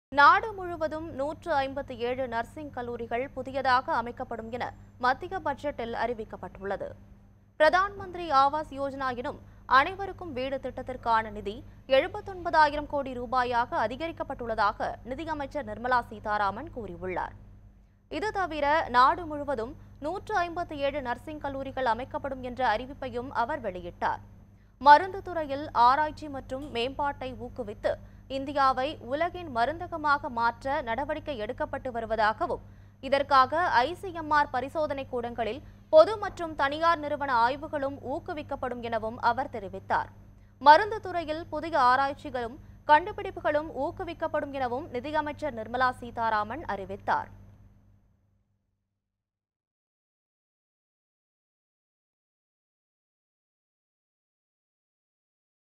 நாடு முழுவதும் 157 நர்சிங் கல்லூரிகள் புதியதாக அமைக்கப்படும் என மத்திய பட்ஜெட்டில் அறிவிக்கப்பட்டுள்ளது. பிரதான் மந்திரி ஆவாஸ் யோஜனா எனும் அனைவருக்கும் வீடு திட்டத்திற்கான நிதி 79,000 கோடி ரூபாயாக அதிகரிக்கப்பட்டுள்ளதாக நிதியமைச்சர் நிர்மலா சீதாராமன் கூறியுள்ளார். இது தவிர நாடு முழுவதும் 157 நர்சிங் கல்லூரிகள் அமைக்கப்படும் என்ற அறிவிப்பையும் அவர் வெளியிட்டார். மருந்து துறையில் ஆராய்ச்சி மற்றும் மேம்பாட்டை ஊக்குவித்து இந்தியாவை உலகின் மருந்தகமாக மாற்ற நடவடிக்கை எடுக்கப்பட்டு வருவதாகவும், இதற்காக ஐசிஎம்ஆர் பரிசோதனை கூடங்களில் பொது மற்றும் தனியார் நிறுவன ஆய்வுகளும் ஊக்குவிக்கப்படும் எனவும் அவர் தெரிவித்தார். மருந்து துறையில் புதிய ஆராய்ச்சிகளும் கண்டுபிடிப்புகளும் ஊக்குவிக்கப்படும் எனவும் நிதியமைச்சர் நிர்மலா சீதாராமன் அறிவித்தார்.